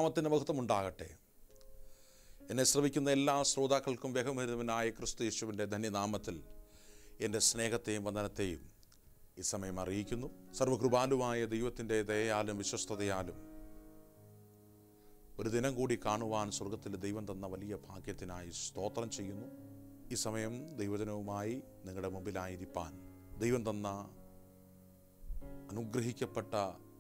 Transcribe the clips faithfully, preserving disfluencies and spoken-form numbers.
നാമത്തിന് മഹത്വം ഉണ്ടാകട്ടെ. എന്നെ ശ്രവിക്കുന്ന എല്ലാ ശ്രോതാക്കൾക്കും ബഹുമാന്യനായ ക്രിസ്തു യേശുവിൻ്റെ ധന്യനാമത്തിൽ എൻ്റെ സ്നേഹത്തെയും വന്ദനത്തെയും ഈ സമയം അറിയിക്കുന്നു. സർവകൃപാലുവായ ദൈവത്തിൻ്റെ ദയയാലും വിശ്വസ്തതയാലും ഒരു ദിനം കൂടി കാണുവാൻ സ്വർഗത്തിൽ ദൈവം തന്ന വലിയ ഭാഗ്യത്തിനായി സ്തോത്രം ചെയ്യുന്നു. ഈ സമയം ദൈവജനവുമായി നിങ്ങളുടെ മുമ്പിലായിരിക്കാൻ ദൈവം തന്ന അനുഗ്രഹിക്കപ്പെട്ട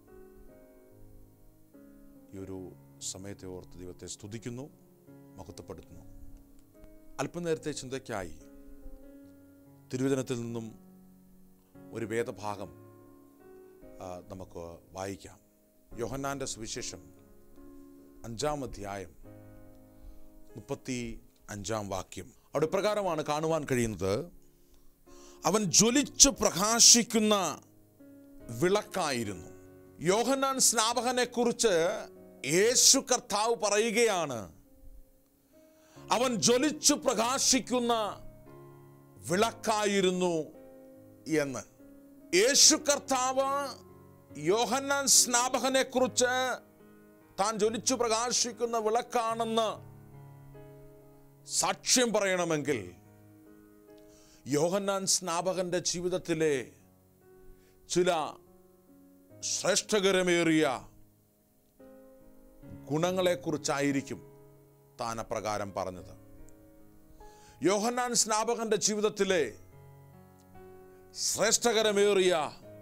ഈ ഒരു സമയത്തെ ഓർത്ത് ദൈവത്തെ സ്തുതിക്കുന്നു, മഹത്വപ്പെടുത്തുന്നു. അല്പനേരത്തെ ചിന്തയ്ക്കായി തിരുവചനത്തിൽ നിന്നും ഒരു വേദഭാഗം നമുക്ക് വായിക്കാം. യോഹന്നാൻ്റെ സുവിശേഷം അഞ്ചാം അധ്യായം മുപ്പത്തി അഞ്ചാം വാക്യം. അവിടെ പ്രകാരമാണ് കാണുവാൻ കഴിയുന്നത്: അവൻ ജ്വലിച്ചു പ്രകാശിക്കുന്ന വിളക്കായിരുന്നു. യോഹന്നാൻ സ്നാപകനെ കുറിച്ച് യേശു കർത്താവ് പറയുകയാണ്, അവൻ ജ്വലിച്ചു പ്രകാശിക്കുന്ന വിളക്കായിരുന്നു എന്ന്. യേശു കർത്താവ് യോഹന്നാൻ സ്നാപകനെ കുറിച്ച് താൻ ജ്വലിച്ചു പ്രകാശിക്കുന്ന വിളക്കാണെന്ന് സാക്ഷ്യം പറയണമെങ്കിൽ യോഹന്നാൻ സ്നാപകന്റെ ജീവിതത്തിലെ ചില ശ്രേഷ്ഠകരമേറിയ ഗുണങ്ങളെക്കുറിച്ചായിരിക്കും താൻ അപ്രകാരം പറഞ്ഞത്. യോഹന്നാൻ സ്നാപകന്റെ ജീവിതത്തിലെ ശ്രേഷ്ഠകരമേറിയ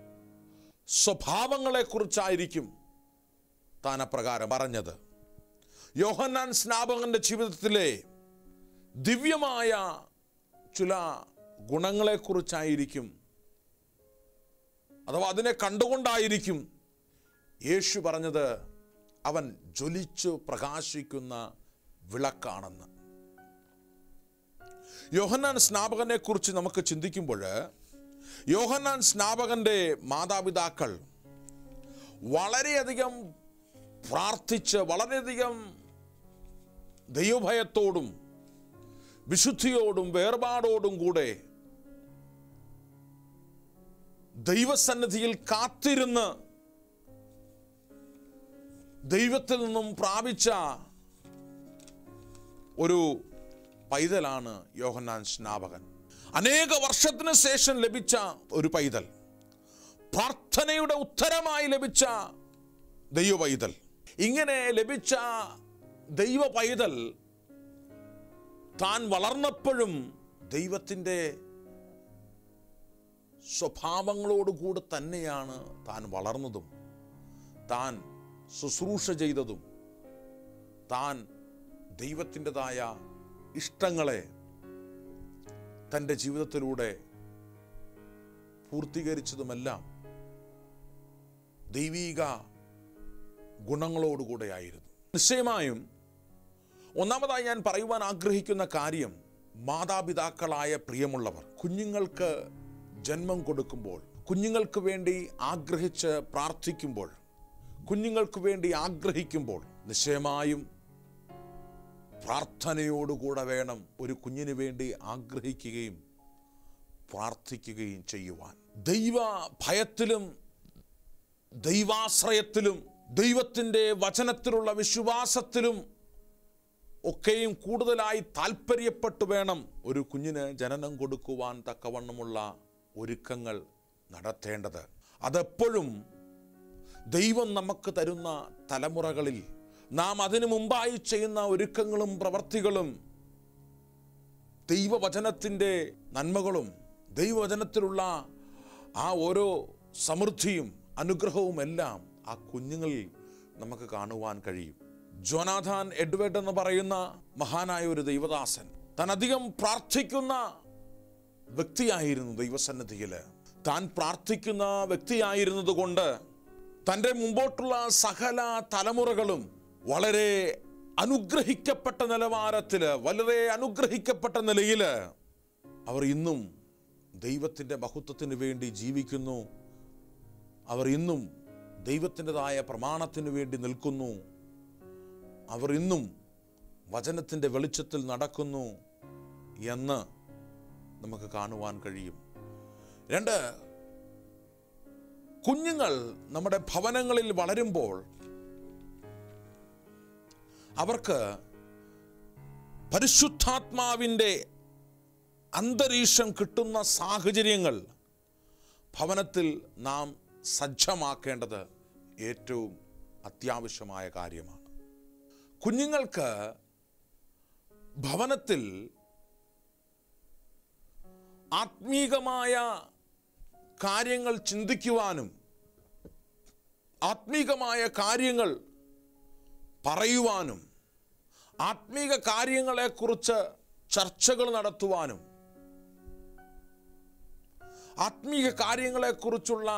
സ്വഭാവങ്ങളെക്കുറിച്ചായിരിക്കും താൻ അപ്രകാരം പറഞ്ഞത്. യോഹന്നാൻ സ്നാപകന്റെ ജീവിതത്തിലെ ദിവ്യമായ ചില ഗുണങ്ങളെക്കുറിച്ചായിരിക്കും, അഥവാ അതിനെ കണ്ടുകൊണ്ടായിരിക്കും യേശു പറഞ്ഞത് അവൻ ജ്വലിച്ചു പ്രകാശിക്കുന്ന വിളക്കാണെന്ന്. യോഹന്നാൻ സ്നാപകനെ കുറിച്ച് നമുക്ക് ചിന്തിക്കുമ്പോൾ, യോഹന്നാൻ സ്നാപകന്റെ മാതാപിതാക്കൾ വളരെയധികം പ്രാർത്ഥിച്ച് വളരെയധികം ദൈവഭയത്തോടും വിശുദ്ധിയോടും വേർപാടോടും കൂടെ ദൈവസന്നിധിയിൽ കാത്തിരുന്ന് ദൈവത്തിൽ നിന്നും പ്രാപിച്ച ഒരു പൈതലാണ് യോഹന്നാൻ സ്നാപകൻ. അനേക വർഷത്തിന് ശേഷം ലഭിച്ച ഒരു പൈതൽ, പ്രാർത്ഥനയുടെ ഉത്തരമായി ലഭിച്ച ദൈവ പൈതൽ. ഇങ്ങനെ ലഭിച്ച ദൈവ പൈതൽ താൻ വളർന്നപ്പോഴും ദൈവത്തിൻ്റെ സ്വഭാവങ്ങളോടുകൂടെ തന്നെയാണ് താൻ വളർന്നതും താൻ ശുശ്രൂഷ ചെയ്തതും താൻ ദൈവത്തിൻ്റെതായ ഇഷ്ടങ്ങളെ തൻ്റെ ജീവിതത്തിലൂടെ പൂർത്തീകരിച്ചതുമെല്ലാം ദൈവീക ഗുണങ്ങളോടുകൂടെയായിരുന്നു. നിശ്ചയമായും ഒന്നാമതായി ഞാൻ പറയുവാൻ ആഗ്രഹിക്കുന്ന കാര്യം, മാതാപിതാക്കളായ പ്രിയമുള്ളവർ കുഞ്ഞുങ്ങൾക്ക് ജന്മം കൊടുക്കുമ്പോൾ, കുഞ്ഞുങ്ങൾക്ക് വേണ്ടി ആഗ്രഹിച്ച് പ്രാർത്ഥിക്കുമ്പോൾ, കുഞ്ഞുങ്ങൾക്ക് വേണ്ടി ആഗ്രഹിക്കുമ്പോൾ നിശ്ചയമായും പ്രാർത്ഥനയോടുകൂടെ വേണം ഒരു കുഞ്ഞിന് വേണ്ടി ആഗ്രഹിക്കുകയും പ്രാർത്ഥിക്കുകയും ചെയ്യുവാൻ. ദൈവ ഭയത്തിലും ദൈവാശ്രയത്തിലും ദൈവത്തിൻ്റെ വചനത്തിലുള്ള വിശ്വാസത്തിലും ഒക്കെയും കൂടുതലായി താല്പര്യപ്പെട്ടു വേണം ഒരു കുഞ്ഞിന് ജനനം കൊടുക്കുവാൻ തക്കവണ്ണമുള്ള ഒരുക്കങ്ങൾ നടത്തേണ്ടത്. അതെപ്പോഴും ദൈവം നമുക്ക് തരുന്ന തലമുറകളിൽ നാം അതിനു മുമ്പായി ചെയ്യുന്ന ഒരുക്കങ്ങളും പ്രവർത്തികളും ദൈവവചനത്തിൻ്റെ നന്മകളും ദൈവവചനത്തിലുള്ള ആ ഓരോ സമൃദ്ധിയും അനുഗ്രഹവും എല്ലാം ആ കുഞ്ഞുങ്ങളിൽ നമുക്ക് കാണുവാൻ കഴിയും. ജോനാഥാൻ എഡ്വേർഡ് എന്ന് പറയുന്ന മഹാനായ ഒരു ദൈവദാസൻ താൻ അധികം പ്രാർത്ഥിക്കുന്ന വ്യക്തിയായിരുന്നു. ദൈവസന്നിധിയിൽ താൻ പ്രാർത്ഥിക്കുന്ന വ്യക്തിയായിരുന്നത് കൊണ്ട് തൻ്റെ മുമ്പോട്ടുള്ള സകല തലമുറകളും വളരെ അനുഗ്രഹിക്കപ്പെട്ട നിലവാരത്തിൽ, വളരെ അനുഗ്രഹിക്കപ്പെട്ട നിലയിൽ അവർ ഇന്നും ദൈവത്തിൻ്റെ മഹത്വത്തിന് വേണ്ടി ജീവിക്കുന്നു. അവർ ഇന്നും ദൈവത്തിൻ്റെതായ പ്രമാണത്തിന് വേണ്ടി നിൽക്കുന്നു. അവർ ഇന്നും വചനത്തിൻ്റെ വെളിച്ചത്തിൽ നടക്കുന്നു എന്ന് നമുക്ക് കാണുവാൻ കഴിയും. രണ്ട്, കുഞ്ഞുങ്ങൾ നമ്മുടെ ഭവനങ്ങളിൽ വളരുമ്പോൾ അവർക്ക് പരിശുദ്ധാത്മാവിൻ്റെ അന്തരീക്ഷം കിട്ടുന്ന സാഹചര്യങ്ങൾ ഭവനത്തിൽ നാം സജ്ജമാക്കേണ്ടത് ഏറ്റവും അത്യാവശ്യമായ കാര്യമാണ്. കുഞ്ഞുങ്ങൾക്ക് ഭവനത്തിൽ ആത്മീകമായ കാര്യങ്ങൾ ചിന്തിക്കുവാനും ആത്മീകമായ കാര്യങ്ങൾ പറയുവാനും ആത്മീക കാര്യങ്ങളെക്കുറിച്ച് ചർച്ചകൾ നടത്തുവാനും ആത്മീക കാര്യങ്ങളെക്കുറിച്ചുള്ള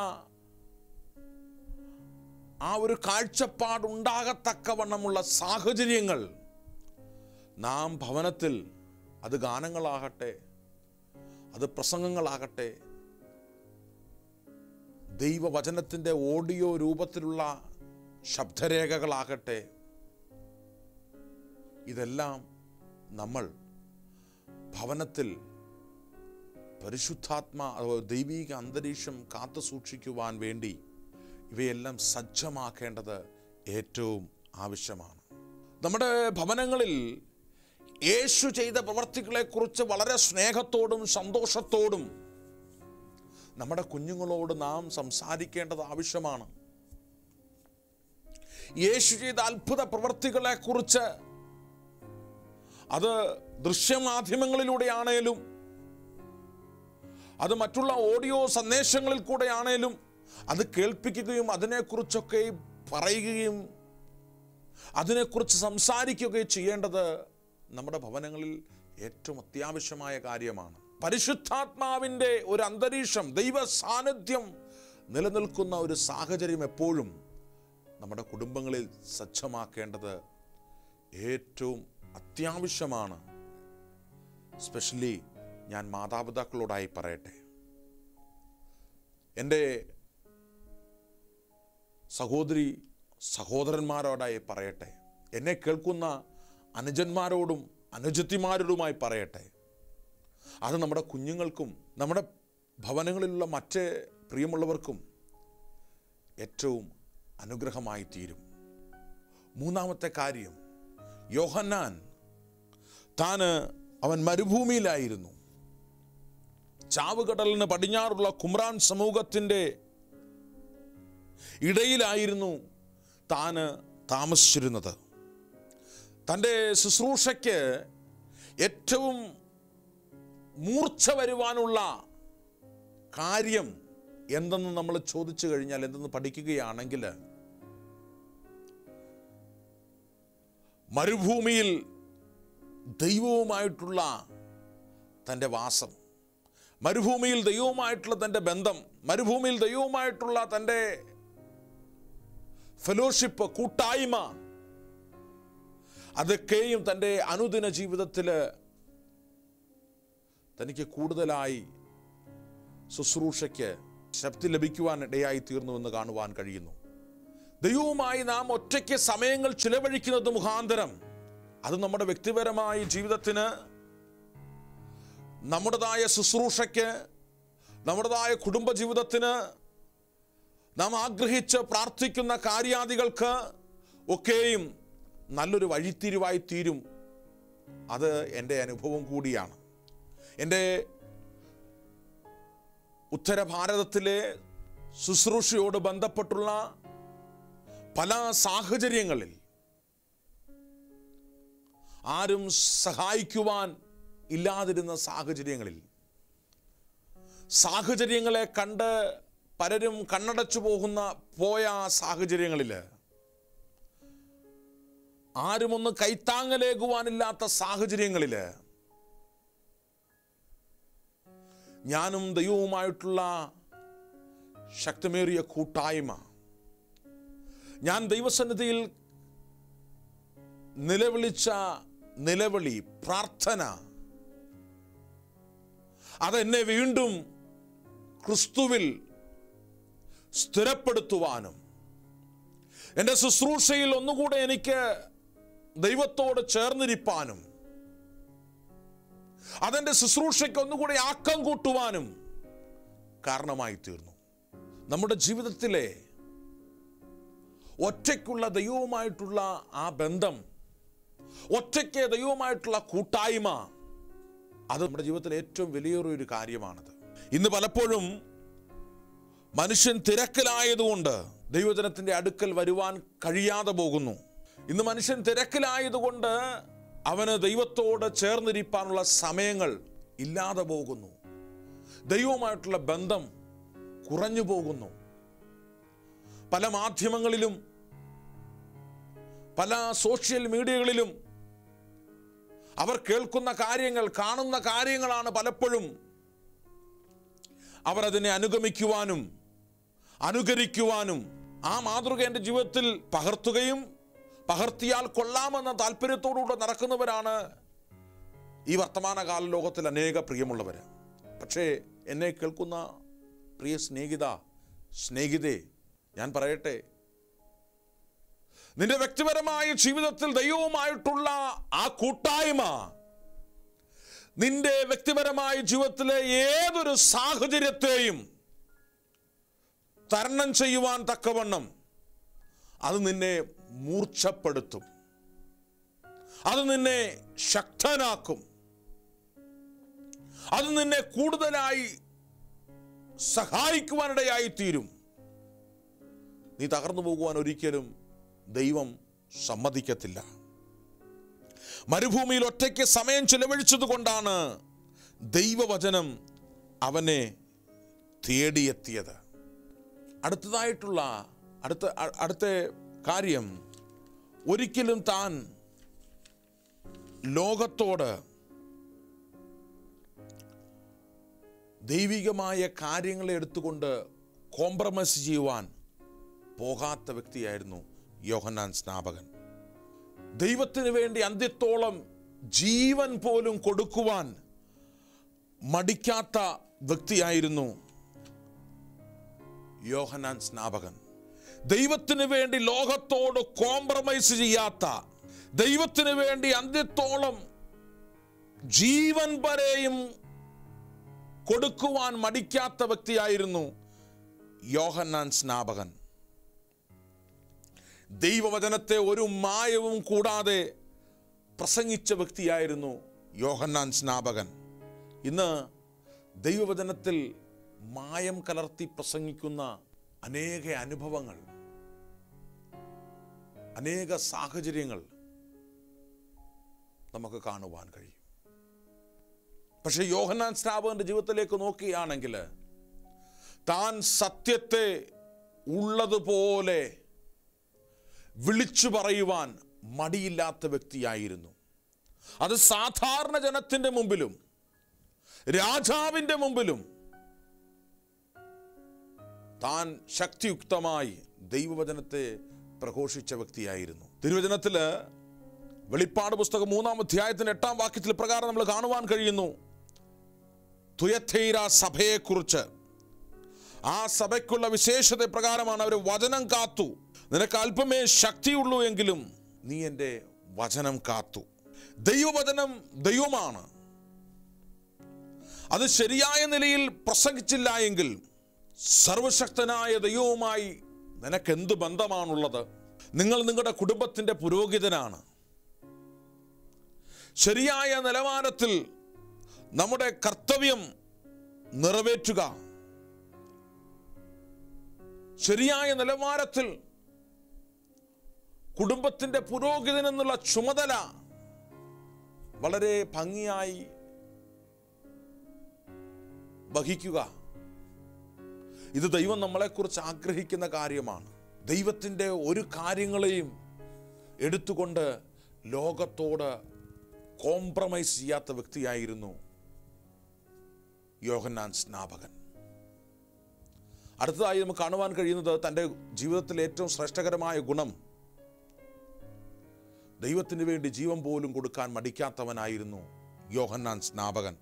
ആ ഒരു കാഴ്ചപ്പാടുണ്ടാകത്തക്കവണ്ണമുള്ള സാഹചര്യങ്ങൾ നാം ഭവനത്തിൽ, അത് ഗാനങ്ങളാകട്ടെ, അത് പ്രസംഗങ്ങളാകട്ടെ, ദൈവവചനത്തിൻ്റെ ഓഡിയോ രൂപത്തിലുള്ള ശബ്ദരേഖകളാകട്ടെ, ഇതെല്ലാം നമ്മൾ ഭവനത്തിൽ പരിശുദ്ധാത്മാ ദൈവിക അന്തരീക്ഷം കാത്തു സൂക്ഷിക്കുവാൻ വേണ്ടി ഇവയെല്ലാം സജ്ജമാക്കേണ്ടത് ഏറ്റവും ആവശ്യമാണ്. നമ്മുടെ ഭവനങ്ങളിൽ യേശു ചെയ്ത പ്രവർത്തികളെക്കുറിച്ച് വളരെ സ്നേഹത്തോടും സന്തോഷത്തോടും നമ്മുടെ കുഞ്ഞുങ്ങളോട് നാം സംസാരിക്കേണ്ടത് ആവശ്യമാണ്. യേശു ചെയ്ത അത്ഭുത പ്രവർത്തികളെക്കുറിച്ച് അത് ദൃശ്യമാധ്യമങ്ങളിലൂടെയാണേലും അത് മറ്റുള്ള ഓഡിയോ സന്ദേശങ്ങളിൽ കൂടെയാണേലും അത് കേൾപ്പിക്കുകയും അതിനെക്കുറിച്ചൊക്കെ പറയുകയും അതിനെക്കുറിച്ച് സംസാരിക്കുകയും ചെയ്യേണ്ടത് നമ്മുടെ ഭവനങ്ങളിൽ ഏറ്റവും അത്യാവശ്യമായ കാര്യമാണ്. പരിശുദ്ധാത്മാവിൻ്റെ ഒരു അന്തരീക്ഷം, ദൈവ സാന്നിധ്യം നിലനിൽക്കുന്ന ഒരു സാഹചര്യം എപ്പോഴും നമ്മുടെ കുടുംബങ്ങളിൽ സജ്ജമാക്കേണ്ടത് ഏറ്റവും അത്യാവശ്യമാണ്. സ്പെഷ്യലി ഞാൻ മാതാപിതാക്കളോടായി പറയട്ടെ, എൻ്റെ സഹോദരി സഹോദരന്മാരോടായി പറയട്ടെ, എന്നെ കേൾക്കുന്ന അനുജന്മാരോടും അനുജത്തിമാരോടുമായി പറയട്ടെ, അത് നമ്മുടെ കുഞ്ഞുങ്ങൾക്കും നമ്മുടെ ഭവനങ്ങളിലുള്ള മറ്റ് പ്രിയമുള്ളവർക്കും ഏറ്റവും അനുഗ്രഹമായി തീരും. മൂന്നാമത്തെ കാര്യം, യോഹന്നാൻ താൻ അവൻ മരുഭൂമിയിലായിരുന്നു. ചാവുകടലിന് പടിഞ്ഞാറുള്ള കുമ്രാൻ സമൂഹത്തിൻ്റെ ഇടയിലായിരുന്നു താൻ താമസിച്ചിരുന്നത്. തൻ്റെ ശുശ്രൂഷയ്ക്ക് ഏറ്റവും മൂർച്ച വരുവാനുള്ള കാര്യം എന്തെന്ന് നമ്മൾ ചോദിച്ചു കഴിഞ്ഞാൽ, എന്തെന്ന് പഠിക്കുകയാണെങ്കിൽ, മരുഭൂമിയിൽ ദൈവവുമായിട്ടുള്ള തൻ്റെ വാസം, മരുഭൂമിയിൽ ദൈവവുമായിട്ടുള്ള തൻ്റെ ബന്ധം, മരുഭൂമിയിൽ ദൈവവുമായിട്ടുള്ള തൻ്റെ ഫെലോഷിപ്പ്, കൂട്ടായ്മ, അതൊക്കെയും തൻ്റെ അനുദിന ജീവിതത്തിൽ തനിക്ക് കൂടുതലായി ശുശ്രൂഷയ്ക്ക് ശക്തി ലഭിക്കുവാൻ ഇടയായി തീർന്നുവെന്ന് കാണുവാൻ കഴിയുന്നു. ദൈവവുമായി നാം ഒറ്റയ്ക്ക് സമയങ്ങൾ ചിലവഴിക്കുന്നത് മുഖാന്തരം അത് നമ്മുടെ വ്യക്തിപരമായ ജീവിതത്തിന്, നമ്മുടേതായ ശുശ്രൂഷയ്ക്ക്, നമ്മുടേതായ കുടുംബജീവിതത്തിന്, നാം ആഗ്രഹിച്ച് പ്രാർത്ഥിക്കുന്ന കാര്യാദികൾക്ക് ഒക്കെയും നല്ലൊരു വഴിത്തിരിവായി തീരും. അത് എൻ്റെ അനുഭവം കൂടിയാണ്. എൻ്റെ ഉത്തരഭാരതത്തിലെ ശുശ്രൂഷയോട് ബന്ധപ്പെട്ടുള്ള പല സാഹചര്യങ്ങളിൽ ആരും സഹായിക്കുവാൻ ഇല്ലാതിരുന്ന സാഹചര്യങ്ങളിൽ, സാഹചര്യങ്ങളെ കണ്ട് പലരും കണ്ണടച്ചു പോകുന്ന പോയ സാഹചര്യങ്ങളിൽ, ആരുമൊന്ന് കൈത്താങ്ങലേകുവാനില്ലാത്ത സാഹചര്യങ്ങളിൽ ഞാനും ദൈവവുമായിട്ടുള്ള ശക്തമേറിയ കൂട്ടായ്മ, ഞാൻ ദൈവസന്നിധിയിൽ നിലവിളിച്ച നിലവിളി, പ്രാർത്ഥന, അതെന്നെ വീണ്ടും ക്രിസ്തുവിൽ സ്ഥിരപ്പെടുത്തുവാനും എൻ്റെ ശുശ്രൂഷയിൽ ഒന്നുകൂടെ എനിക്ക് ദൈവത്തോട് ചേർന്നിരിപ്പാനും അതെൻ്റെ ശുശ്രൂഷയ്ക്ക് ഒന്നുകൂടെ ആക്കം കൂട്ടുവാനും കാരണമായി തീർന്നു. നമ്മുടെ ജീവിതത്തിലെ ഒറ്റയ്ക്കുള്ള ദൈവവുമായിട്ടുള്ള ആ ബന്ധം ഒറ്റയ്ക്ക് ദൈവവുമായിട്ടുള്ള കൂട്ടായ്മ, അത് നമ്മുടെ ജീവിതത്തിൽ ഏറ്റവും വലിയൊരു കാര്യമാണത്. ഇന്ന് പലപ്പോഴും മനുഷ്യൻ തിരക്കിലായതുകൊണ്ട് ദൈവജനത്തിൻ്റെ അടുക്കൽ വരുവാൻ കഴിയാതെ പോകുന്നു. ഇന്ന് മനുഷ്യൻ തിരക്കിലായതുകൊണ്ട് അവന് ദൈവത്തോട് ചേർന്നിരിക്കാനുള്ള സമയങ്ങൾ ഇല്ലാതെ പോകുന്നു. ദൈവവുമായിട്ടുള്ള ബന്ധം കുറഞ്ഞു പോകുന്നു. പല മാധ്യമങ്ങളിലും പല സോഷ്യൽ മീഡിയകളിലും അവർ കേൾക്കുന്ന കാര്യങ്ങൾ, കാണുന്ന കാര്യങ്ങളാണ് പലപ്പോഴും അവർ അതിനെ അനുഗമിക്കുവാനും അനുകരിക്കുവാനും ആ മാതൃക എൻ്റെ ജീവിതത്തിൽ പകർത്തുകയും പകർത്തിയാൽ കൊള്ളാമെന്ന താല്പര്യത്തോടുകൂടെ നടക്കുന്നവരാണ് ഈ വർത്തമാനകാല ലോകത്തിൽ അനേക പ്രിയമുള്ളവർ. പക്ഷേ എന്നെ കേൾക്കുന്ന പ്രിയ സ്നേഹിത സ്നേഹിതേ, ഞാൻ പറയട്ടെ, നിന്റെ വ്യക്തിപരമായ ജീവിതത്തിൽ ദൈവവുമായിട്ടുള്ള ആ കൂട്ടായ്മ നിന്റെ വ്യക്തിപരമായ ജീവിതത്തിലെ ഏതൊരു സാഹചര്യത്തെയും തരണം ചെയ്യുവാൻ തക്കവണ്ണം അത് നിന്നെ മൂർച്ഛപ്പെടുത്തും, അത് നിന്നെ ശക്തനാക്കും, അത് നിന്നെ കൂടുതലായി സഹായിക്കുവാനിടയായി തീരും. നീ തകർന്നു പോകുവാൻ ഒരിക്കലും ദൈവം സമ്മതിക്കത്തില്ല. മരുഭൂമിയിൽ ഒറ്റയ്ക്ക് സമയം ചെലവഴിച്ചത് കൊണ്ടാണ് ദൈവവചനം അവനെ തേടിയെത്തിയത്. അടുത്തതായിട്ടുള്ള അടുത്ത അടുത്ത കാര്യം, ഒരിക്കലും താൻ ലോകത്തോട് ദൈവികമായ കാര്യങ്ങളെ എടുത്തുകൊണ്ട് കോംപ്രമൈസ് ചെയ്യുവാൻ പോകാത്ത വ്യക്തിയായിരുന്നു യോഹന്നാൻ സ്നാപകൻ. ദൈവത്തിന് വേണ്ടി അന്ത്യത്തോളം ജീവൻ പോലും കൊടുക്കുവാൻ മടിക്കാത്ത വ്യക്തിയായിരുന്നു യോഹന്നാൻ സ്നാപകൻ. ദൈവത്തിന് വേണ്ടി ലോകത്തോട് കോംപ്രമൈസ് ചെയ്യാത്ത, ദൈവത്തിന് വേണ്ടി അന്ത്യത്തോളം ജീവൻ വരെയും കൊടുക്കുവാൻ മടിക്കാത്ത വ്യക്തിയായിരുന്നു യോഹന്നാൻ സ്നാപകൻ. ദൈവവചനത്തെ ഒരു മായവും കൂടാതെ പ്രസംഗിച്ച വ്യക്തിയായിരുന്നു യോഹന്നാൻ സ്നാപകൻ. ഇന്ന് ദൈവവചനത്തിൽ മായം കലർത്തി പ്രസംഗിക്കുന്ന അനേക അനുഭവങ്ങൾ, അനേക സാഹചര്യങ്ങൾ നമുക്ക് കാണുവാൻ കഴിയും. പക്ഷെ യോഹന്നാൻ സ്നാപകന്റെ ജീവിതത്തിലേക്ക് നോക്കുകയാണെങ്കിൽ താൻ സത്യത്തെ ഉള്ളതുപോലെ വിളിച്ചു പറയുവാൻ മടിയില്ലാത്ത വ്യക്തിയായിരുന്നു. അത് സാധാരണ ജനത്തിൻ്റെ മുമ്പിലും രാജാവിൻ്റെ മുമ്പിലും താൻ ശക്തിയുക്തമായി ദൈവവചനത്തെ പ്രഘോഷിച്ച വ്യക്തിയായിരുന്നു. തിരുവചനത്തില് വെളിപ്പാട് പുസ്തകം മൂന്നാം അധ്യായത്തിന്റെ എട്ടാം വാക്യത്തിൽ പ്രകാരം നമ്മൾ കാണുവാൻ കഴിയുന്നു, തുയഥൈര സഭയെക്കുറിച്ച്. ആ സഭയ്ക്കുള്ള വിശേഷത പ്രകാരമാണ് അവർ വചനം കാത്തു. നിനക്ക് അല്പമേ ശക്തിയുള്ളൂ എങ്കിലും നീ എൻ്റെ വചനം കാത്തു. ദൈവവചനം ദൈവമാണ്. അത് ശരിയായ നിലയിൽ പ്രസംഗിച്ചില്ല എങ്കിൽ സർവശക്തനായ ദൈവവുമായി നിനക്കെന്ത് ബന്ധമാണുള്ളത്? നിങ്ങൾ നിങ്ങളുടെ കുടുംബത്തിൻ്റെ പുരോഹിതനാണ്. ശരിയായ നിലവാരത്തിൽ നമ്മുടെ കർത്തവ്യം നിറവേറ്റുക, ശരിയായ നിലവാരത്തിൽ കുടുംബത്തിൻ്റെ പുരോഹിതൻ എന്നുള്ള ചുമതല വളരെ ഭംഗിയായി വഹിക്കുക, ഇത് ദൈവം നമ്മളെക്കുറിച്ച് ആഗ്രഹിക്കുന്ന കാര്യമാണ്. ദൈവത്തിൻ്റെ ഒരു കാര്യങ്ങളെയും എടുത്തുകൊണ്ട് ലോകത്തോട് കോംപ്രമൈസ് ചെയ്യാത്ത വ്യക്തിയായിരുന്നു യോഹന്നാൻ സ്നാപകൻ. അടുത്തതായി നമുക്ക് കാണുവാൻ കഴിയുന്നത് തൻ്റെ ജീവിതത്തിലെ ഏറ്റവും ശ്രേഷ്ഠകരമായ ഗുണം, ദൈവത്തിന് വേണ്ടി ജീവൻ പോലും കൊടുക്കാൻ മടിക്കാത്തവനായിരുന്നു യോഹന്നാൻ സ്നാപകൻ.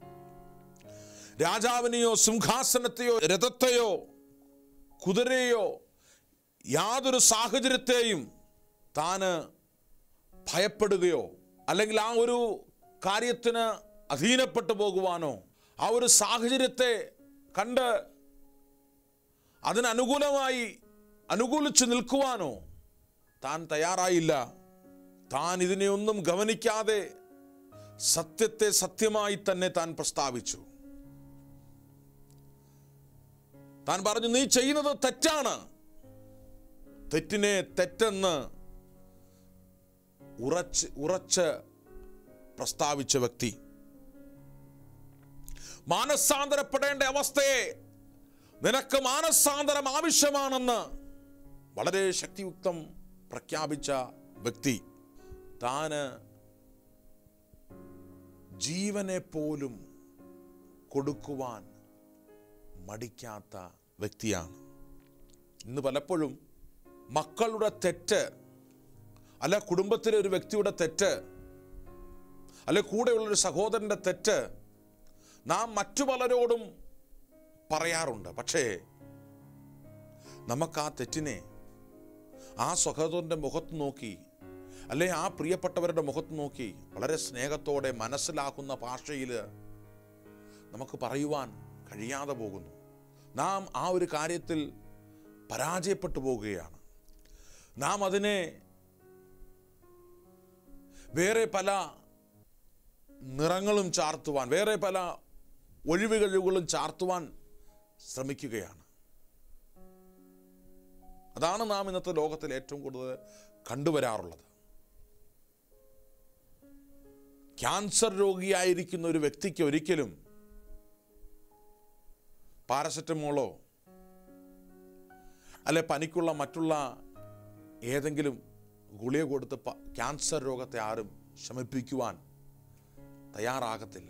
രാജാവിനെയോ സിംഹാസനത്തെയോ രഥത്തെയോ കുതിരയെയോ യാതൊരു സാഹചര്യത്തെയും താന് ഭയപ്പെടുകയോ അല്ലെങ്കിൽ ആ ഒരു കാര്യത്തിന് അധീനപ്പെട്ടു പോകുവാനോ ആ ഒരു സാഹചര്യത്തെ കണ്ട് അതിനനുകൂലമായി അനുകൂലിച്ച് നിൽക്കുവാനോ താൻ തയ്യാറായില്ല. താൻ ഇതിനെയൊന്നും ഗവനിക്കാതെ സത്യത്തെ സത്യമായി തന്നെ താൻ പ്രസ്താവിച്ചു. താൻ പറഞ്ഞു, നീ ചെയ്യുന്നത് തെറ്റാണ്. തെറ്റിനെ തെറ്റെന്ന് ഉറച്ച് ഉറച്ച് പ്രസ്താവിച്ച വ്യക്തി, മാനസാന്തരപ്പെടേണ്ട അവസ്ഥയെ നിനക്ക് മാനസാന്തരം ആവശ്യമാണെന്ന് വളരെ ശക്തിയുക്തം പ്രഖ്യാപിച്ച വ്യക്തി, താന് ജീവനെ പോലും കൊടുക്കുവാൻ മടിക്കാത്ത വ്യക്തിയാണ്. ഇന്ന് പലപ്പോഴും മക്കളുടെ തെറ്റ്, അല്ല കുടുംബത്തിലെ ഒരു വ്യക്തിയുടെ തെറ്റ്, അല്ലെ കൂടെയുള്ളൊരു സഹോദരൻ്റെ തെറ്റ് നാം മറ്റു പലരോടും പറയാറുണ്ട്. പക്ഷേ നമുക്ക് ആ തെറ്റിനെ ആ സഹോദരൻ്റെ മുഖത്ത് നോക്കി, അല്ലെ ആ പ്രിയപ്പെട്ടവരുടെ മുഖത്ത് നോക്കി വളരെ സ്നേഹത്തോടെ മനസ്സിലാക്കുന്ന ഭാഷയിൽ നമുക്ക് പറയുവാൻ കഴിയാതെ പോകുന്നു. നാം ആ ഒരു കാര്യത്തിൽ പരാജയപ്പെട്ടു പോകുകയാണ്. നാം അതിനെ വേറെ പല നിറങ്ങളും ചാർത്തുവാൻ, വേറെ പല ഒഴിവുകഴിവുകളും ചാർത്തുവാൻ ശ്രമിക്കുകയാണ്. അതാണ് നാം ഇന്നത്തെ ലോകത്തിൽ ഏറ്റവും കൂടുതൽ കണ്ടുവരാറുള്ളത്. ക്യാൻസർ രോഗിയായിരിക്കുന്ന ഒരു വ്യക്തിക്ക് ഒരിക്കലും പാരസെറ്റമോളോ അല്ലെ പനിക്കുള്ള മറ്റുള്ള ഏതെങ്കിലും ഗുളിക കൊടുത്ത് ക്യാൻസർ രോഗത്തെ ആരും ശമിപ്പിക്കുവാൻ തയ്യാറാകത്തില്ല.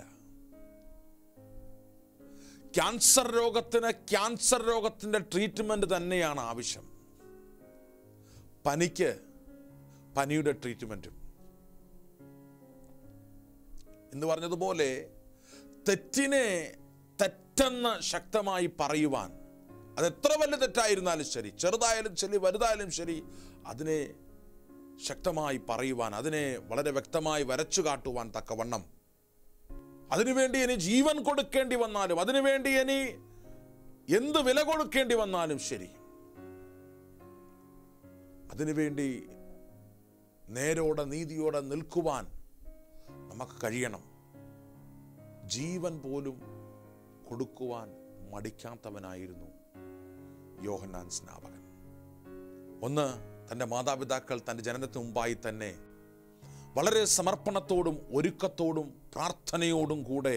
ക്യാൻസർ രോഗത്തിന് ക്യാൻസർ രോഗത്തിൻ്റെ ട്രീറ്റ്മെൻറ്റ് തന്നെയാണ് ആവശ്യം. പനിക്ക് പനിയുടെ ട്രീറ്റ്മെൻറ്റും. എന്ന് പറഞ്ഞതുപോലെ തെറ്റിനെ തെറ്റെന്ന് ശക്തമായി പറയുവാൻ, അതെത്ര വലിയ തെറ്റായിരുന്നാലും ശരി, ചെറുതായാലും ശരി വലുതായാലും ശരി, അതിനെ ശക്തമായി പറയുവാൻ, അതിനെ വളരെ വ്യക്തമായി വരച്ചു കാട്ടുവാൻ തക്കവണ്ണം, അതിനുവേണ്ടി ഇനി ജീവൻ കൊടുക്കേണ്ടി വന്നാലും, അതിനുവേണ്ടി ഇനി എന്ത് വില കൊടുക്കേണ്ടി വന്നാലും ശരി, അതിനുവേണ്ടി നേരോടെ നീതിയോടെ നിൽക്കുവാൻ നമുക്ക് കഴിയണം. ജീവൻ പോലും കൊടുക്കുവാൻ മടിക്കാത്തവനായിരുന്നു യോഹന്നാൻ സ്നാപകൻ. ഒന്ന്, തൻ്റെ മാതാപിതാക്കൾ തൻ്റെ ജനനത്തിന് മുമ്പായി തന്നെ വളരെ സമർപ്പണത്തോടും ഒരുക്കത്തോടും പ്രാർത്ഥനയോടും കൂടെ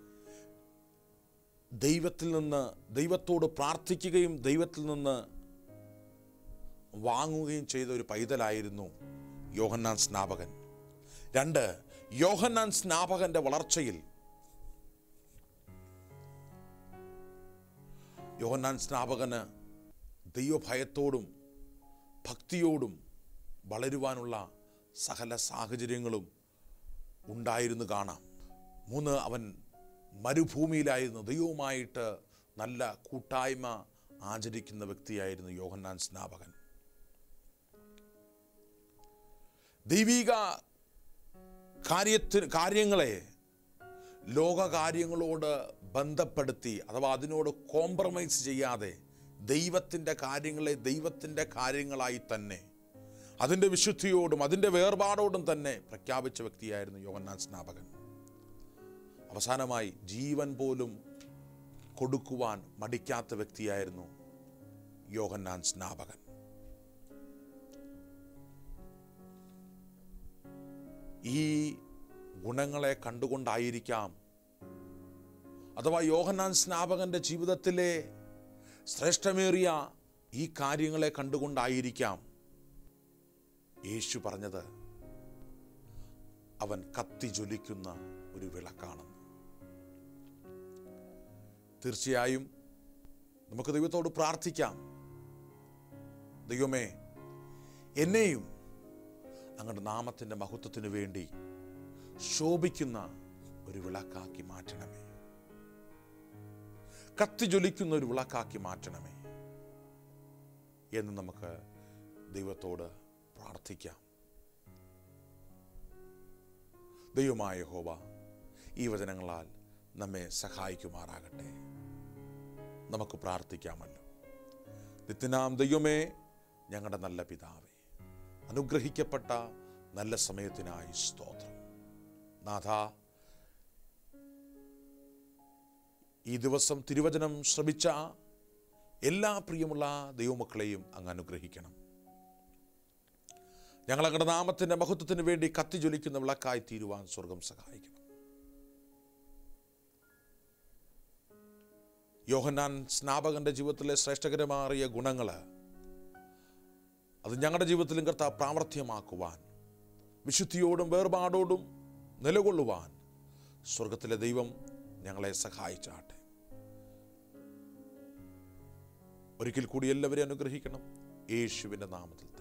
ദൈവത്തിൽ നിന്ന് ദൈവത്തോട് പ്രാർത്ഥിക്കുകയും ദൈവത്തിൽ നിന്ന് വാങ്ങുകയും ചെയ്ത ഒരു പൈതലായിരുന്നു യോഹന്നാൻ സ്നാപകൻ. രണ്ട്, യോഹന്നാൻ സ്നാപകന്റെ വളർച്ചയിൽ യോഹന്നാൻ സ്നാപകന് ദൈവഭയത്തോടും ഭക്തിയോടും വളരുവാനുള്ള സകല സാഹചര്യങ്ങളും ഉണ്ടായിരുന്നു കാണാം. മൂന്ന്, അവൻ മരുഭൂമിയിലായിരുന്നു. ദൈവവുമായിട്ട് നല്ല കൂട്ടായ്മ ആചരിക്കുന്ന വ്യക്തിയായിരുന്നു യോഹന്നാൻ സ്നാപകൻ. ദൈവിക കാര്യത്തിന് കാര്യങ്ങളെ ലോകകാര്യങ്ങളോട് ബന്ധപ്പെടുത്തി, അഥവാ അതിനോട് കോംപ്രമൈസ് ചെയ്യാതെ ദൈവത്തിൻ്റെ കാര്യങ്ങളെ ദൈവത്തിൻ്റെ കാര്യങ്ങളായി തന്നെ അതിൻ്റെ വിശുദ്ധിയോടും അതിൻ്റെ വേർപാടോടും തന്നെ പ്രഖ്യാപിച്ച വ്യക്തിയായിരുന്നു യോഹന്നാൻ സ്നാപകൻ. അവസാനമായി ജീവൻ പോലും കൊടുക്കുവാൻ മടിക്കാത്ത വ്യക്തിയായിരുന്നു യോഹന്നാൻ സ്നാപകൻ. ഈ ഗുണങ്ങളെ കണ്ടുകൊണ്ടായിരിക്കാം, അഥവാ യോഹന്നാൻ സ്നാപകന്റെ ജീവിതത്തിലെ ശ്രേഷ്ഠമേറിയ ഈ കാര്യങ്ങളെ കണ്ടുകൊണ്ടായിരിക്കാം യേശു പറഞ്ഞത് അവൻ കത്തി ജ്വലിക്കുന്ന ഒരു വിളക്കാണെന്ന്. തീർച്ചയായും നമുക്ക് ദൈവത്തോട് പ്രാർത്ഥിക്കാം, ദൈവമേ എന്നെയും അങ്ങയുടെ നാമത്തിൻ്റെ മഹത്വത്തിനു വേണ്ടി ശോഭിക്കുന്ന ഒരു വിളക്കാക്കി മാറ്റണമേ, കത്തി ജ്വലിക്കുന്ന ഒരു വിളക്കാക്കി മാറ്റണമേ എന്ന് നമുക്ക് ദൈവത്തോട് പ്രാർത്ഥിക്കാം. ദൈവമായ യഹോവ ഈ വചനങ്ങളാൽ നമ്മെ സഹായിക്കുമാറാകട്ടെ. നമുക്ക് പ്രാർത്ഥിക്കാമല്ലോ. നിത്യനാം ദൈവമേ, ഞങ്ങളുടെ നല്ല പിതാവേ, അനുഗ്രഹിക്കപ്പെട്ട നല്ല സമയത്തിനായി സ്തോത്രം. നാഥ, ഈ ദിവസം തിരുവചനം ശ്രമിച്ച എല്ലാ പ്രിയമുള്ള ദൈവമക്കളെയും അങ്ങ് അനുഗ്രഹിക്കണം. ഞങ്ങൾ അങ്ങയുടെ നാമത്തിൻ്റെ മഹത്വത്തിന് വേണ്ടി കത്തിജ്വലിക്കുന്ന വിളക്കായി തീരുവാൻ സ്വർഗം സഹായിക്കണം. യോഹന്നാൻ സ്നാപകന്റെ ജീവിതത്തിലെ ശ്രേഷ്ഠകരമാറിയ ഗുണങ്ങൾ അത് ഞങ്ങളുടെ ജീവിതത്തിലും കർത്താവ് പ്രാവർത്തികമാക്കുവാൻ, വിശുദ്ധിയോടും വേർപാടോടും നിലകൊള്ളുവാൻ സ്വർഗത്തിലെ ദൈവം ഞങ്ങളെ സഹായിച്ചാട്ടെ. ഒരിക്കൽ കൂടി എല്ലാവരെയും അനുഗ്രഹിക്കണം. യേശുവിൻ്റെ നാമത്തിൽ.